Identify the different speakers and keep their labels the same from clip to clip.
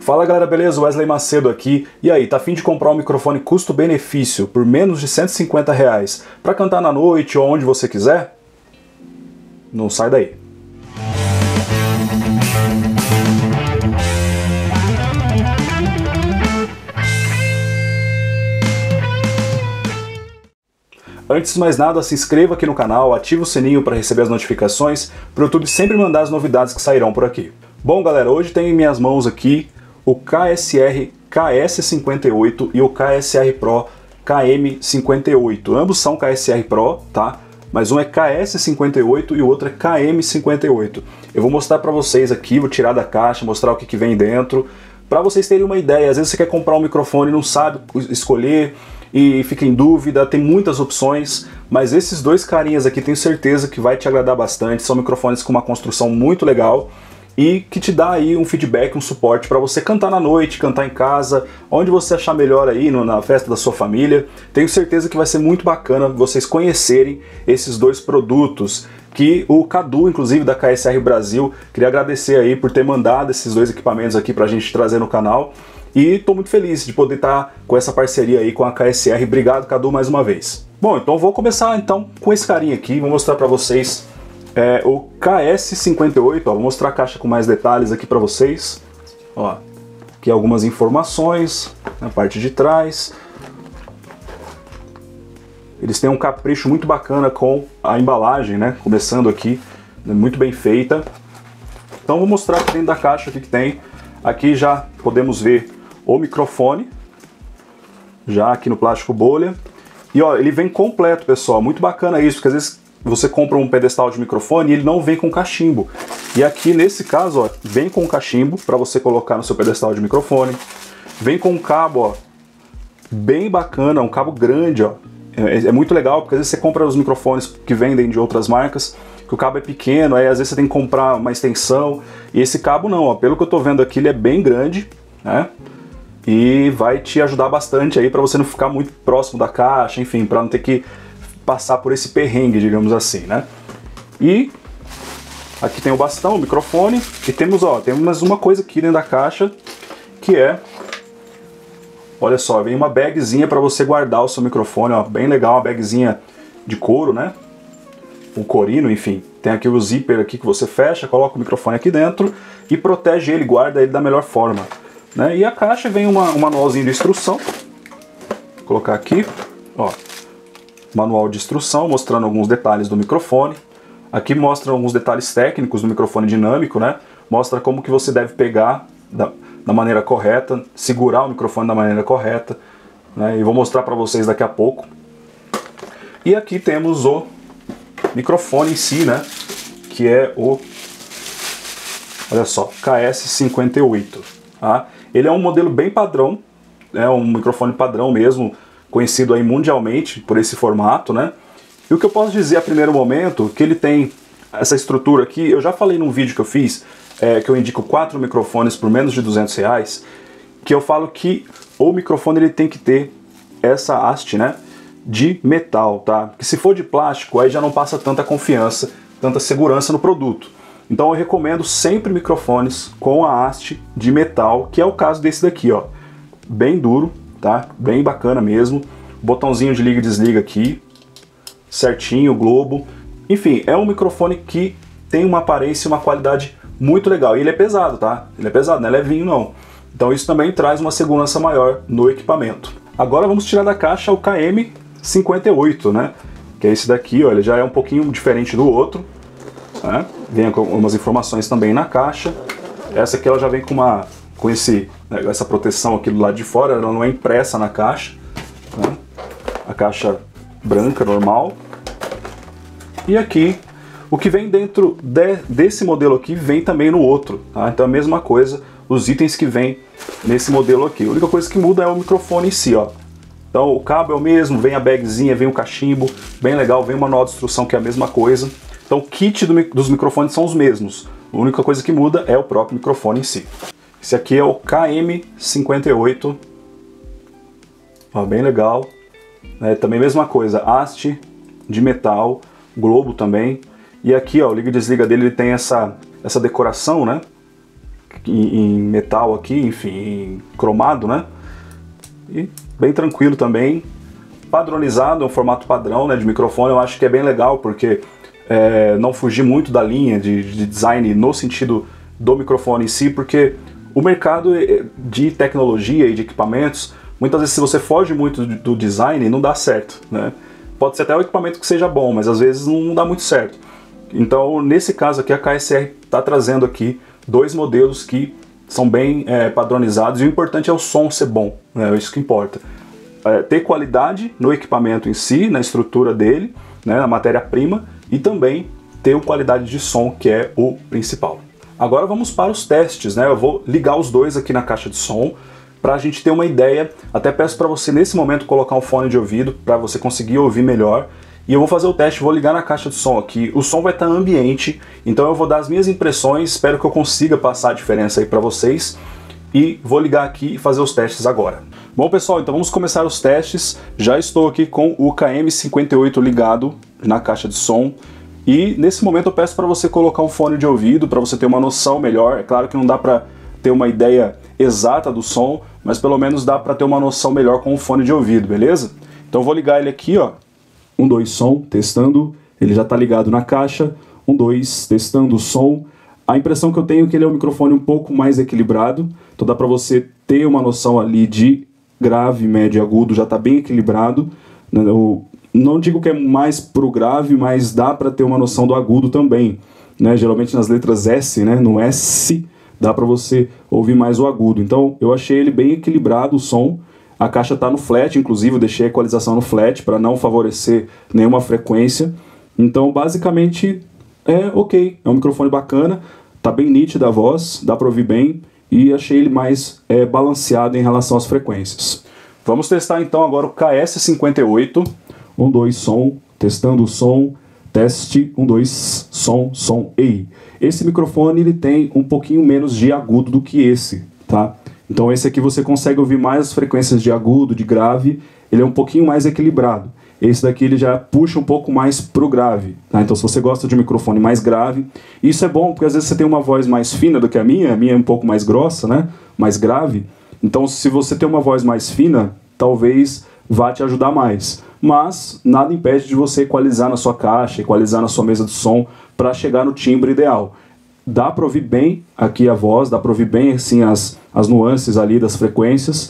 Speaker 1: Fala galera, beleza? Wesley Macedo aqui. E aí, tá a fim de comprar um microfone custo-benefício por menos de R$150 para cantar na noite ou onde você quiser? Não sai daí. Antes de mais nada, se inscreva aqui no canal, ative o sininho para receber as notificações, para o YouTube sempre mandar as novidades que sairão por aqui. Bom galera, hoje tem em minhas mãos aqui o KSR KS58 e o KSR Pro KM58. Ambos são KSR Pro, tá? Mas um é KS58 e o outro é KM58. Eu vou mostrar para vocês aqui, vou tirar da caixa, mostrar o que vem dentro, para vocês terem uma ideia. Às vezes você quer comprar um microfone e não sabe escolher, e fica em dúvida, tem muitas opções, mas esses dois carinhas aqui tenho certeza que vai te agradar bastante. São microfones com uma construção muito legal e que te dá aí um feedback, um suporte para você cantar na noite, cantar em casa, onde você achar melhor aí, na festa da sua família. Tenho certeza que vai ser muito bacana vocês conhecerem esses dois produtos, que o Cadu, inclusive, da KSR Brasil, queria agradecer aí por ter mandado esses dois equipamentos aqui pra gente trazer no canal. E tô muito feliz de poder estar com essa parceria aí com a KSR. Obrigado, Cadu, mais uma vez. Bom, então vou começar então com esse carinha aqui, vou mostrar pra vocês o KS58, ó, vou mostrar a caixa com mais detalhes aqui pra vocês. Ó, aqui algumas informações na parte de trás. Eles têm um capricho muito bacana com a embalagem, né? Começando aqui, muito bem feita. Então vou mostrar aqui dentro da caixa o que tem. Aqui já podemos ver o microfone, já aqui no plástico bolha. E ó, ele vem completo, pessoal, muito bacana isso, porque às vezes você compra um pedestal de microfone e ele não vem com cachimbo. E aqui nesse caso, ó, vem com cachimbo para você colocar no seu pedestal de microfone. Vem com um cabo, ó, bem bacana, um cabo grande, ó. É muito legal, porque às vezes você compra os microfones que vendem de outras marcas, que o cabo é pequeno, aí às vezes você tem que comprar uma extensão. E esse cabo não, ó, pelo que eu tô vendo aqui, ele é bem grande, né? E vai te ajudar bastante aí para você não ficar muito próximo da caixa, enfim, para não ter que passar por esse perrengue, digamos assim, né? E aqui tem o bastão, o microfone, e temos mais uma coisa aqui dentro da caixa, que é, olha só, vem uma bagzinha para você guardar o seu microfone, ó, bem legal, uma bagzinha de couro, né? Um corino, enfim. Tem aqui o zíper aqui que você fecha, coloca o microfone aqui dentro e protege ele, guarda ele da melhor forma, né? E a caixa vem um manualzinho de instrução. Vou colocar aqui, ó, manual de instrução mostrando alguns detalhes do microfone. Aqui mostra alguns detalhes técnicos do microfone dinâmico, né? Mostra como que você deve pegar da maneira correta, segurar o microfone da maneira correta, né? E vou mostrar para vocês daqui a pouco. E aqui temos o microfone em si, né? Que é o, olha só, KS58. Tá? Ele é um modelo bem padrão, é um microfone padrão mesmo, conhecido aí mundialmente por esse formato, né? E o que eu posso dizer a primeiro momento, que ele tem essa estrutura aqui, eu já falei num vídeo que eu fiz, que eu indico 4 microfones por menos de R$200, que eu falo que o microfone ele tem que ter essa haste, né, de metal, tá? Porque se for de plástico, aí já não passa tanta confiança, tanta segurança no produto. Então eu recomendo sempre microfones com a haste de metal, que é o caso desse daqui, ó. Bem duro, tá? Bem bacana mesmo. Botãozinho de liga e desliga aqui, certinho, globo. Enfim, é um microfone que tem uma aparência e uma qualidade muito legal. E ele é pesado, tá? Ele é pesado, não é levinho não. Então isso também traz uma segurança maior no equipamento. Agora vamos tirar da caixa o KM58, né? Que é esse daqui, ó. Ele já é um pouquinho diferente do outro, né? Vem com algumas informações também na caixa. Essa aqui ela já vem com essa proteção aqui do lado de fora, ela não é impressa na caixa, né? A caixa branca, normal. E aqui, o que vem dentro desse modelo aqui, vem também no outro, tá? Então a mesma coisa, os itens que vem nesse modelo aqui. A única coisa que muda é o microfone em si, ó. Então o cabo é o mesmo, vem a bagzinha, vem o cachimbo, bem legal, vem o manual de instrução que é a mesma coisa. Então o kit dos microfones são os mesmos. A única coisa que muda é o próprio microfone em si. Esse aqui é o KM58. Ó, bem legal. Também mesma coisa, haste de metal, globo também. E aqui, ó, o liga e desliga dele, ele tem essa decoração, né? em metal aqui, enfim, em cromado, né? E bem tranquilo também, padronizado, é um formato padrão, né, de microfone. Eu acho que é bem legal porque não fugir muito da linha de design no sentido do microfone em si, porque o mercado de tecnologia e de equipamentos, muitas vezes se você foge muito do design, não dá certo, né? Pode ser até o equipamento que seja bom, mas às vezes não dá muito certo. Então, nesse caso aqui, a KSR está trazendo aqui dois modelos que são bem padronizados, e o importante é o som ser bom, né? É isso que importa. Ter qualidade no equipamento em si, na estrutura dele, né, na matéria-prima, e também ter qualidade de som, que é o principal. Agora vamos para os testes, né? Eu vou ligar os dois aqui na caixa de som para a gente ter uma ideia. Até peço para você nesse momento colocar um fone de ouvido para você conseguir ouvir melhor. E eu vou fazer o teste, vou ligar na caixa de som aqui. O som vai estar ambiente, então eu vou dar as minhas impressões, espero que eu consiga passar a diferença aí para vocês. E vou ligar aqui e fazer os testes agora. Bom pessoal, então vamos começar os testes. Já estou aqui com o KM58 ligado na caixa de som. E nesse momento eu peço para você colocar um fone de ouvido para você ter uma noção melhor. É claro que não dá para ter uma ideia exata do som, mas pelo menos dá para ter uma noção melhor com o fone de ouvido, beleza? Então eu vou ligar ele aqui, ó. 1, 2, som, testando. Ele já está ligado na caixa. 1, 2, testando o som. A impressão que eu tenho é que ele é um microfone um pouco mais equilibrado. Então dá para você ter uma noção ali de grave, médio e agudo, já está bem equilibrado. Eu não digo que é mais pro grave, mas dá para ter uma noção do agudo também, né? Geralmente nas letras S, né? No S, dá para você ouvir mais o agudo. Então eu achei ele bem equilibrado o som. A caixa está no flat, inclusive eu deixei a equalização no flat para não favorecer nenhuma frequência. Então basicamente é ok, é um microfone bacana, tá bem nítida a voz, dá para ouvir bem e achei ele mais balanceado em relação às frequências. Vamos testar então agora o KS58. 1, 2, som, testando o som, teste, 1, 2, som, ei. Esse microfone ele tem um pouquinho menos de agudo do que esse, tá? Então esse aqui você consegue ouvir mais as frequências de agudo, de grave, ele é um pouquinho mais equilibrado. Esse daqui ele já puxa um pouco mais pro grave, tá? Então se você gosta de um microfone mais grave, isso é bom porque às vezes você tem uma voz mais fina do que a minha é um pouco mais grossa, né? Mais grave. Então se você tem uma voz mais fina, talvez vá te ajudar mais. Mas nada impede de você equalizar na sua caixa, equalizar na sua mesa de som para chegar no timbre ideal. Dá para ouvir bem aqui a voz, dá para ouvir bem assim as nuances ali das frequências,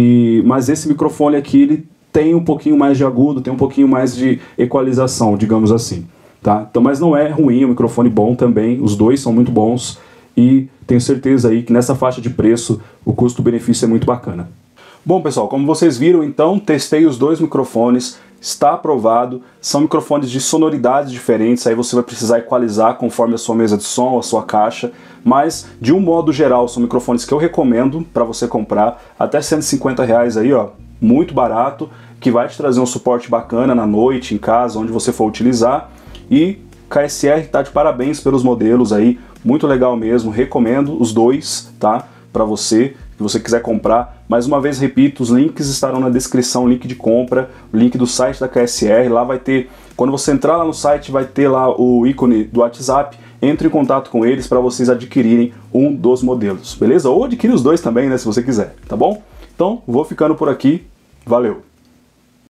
Speaker 1: mas esse microfone aqui ele tem um pouquinho mais de agudo, tem um pouquinho mais de equalização, digamos assim, tá? Então, mas não é ruim, é um microfone bom também, os dois são muito bons e tenho certeza aí que nessa faixa de preço o custo-benefício é muito bacana. Bom pessoal, como vocês viram então, testei os dois microfones, está aprovado, são microfones de sonoridades diferentes, aí você vai precisar equalizar conforme a sua mesa de som, a sua caixa, mas de um modo geral são microfones que eu recomendo para você comprar, até R$150 aí, ó, muito barato, que vai te trazer um suporte bacana na noite, em casa, onde você for utilizar, e KSR tá de parabéns pelos modelos aí, muito legal mesmo, recomendo os dois, tá, para você, se você quiser comprar. Mais uma vez repito, os links estarão na descrição, link de compra, o link do site da KSR, lá vai ter, quando você entrar lá no site vai ter lá o ícone do WhatsApp, entre em contato com eles para vocês adquirirem um dos modelos, beleza? Ou adquire os dois também, né, se você quiser, tá bom? Então, vou ficando por aqui, valeu!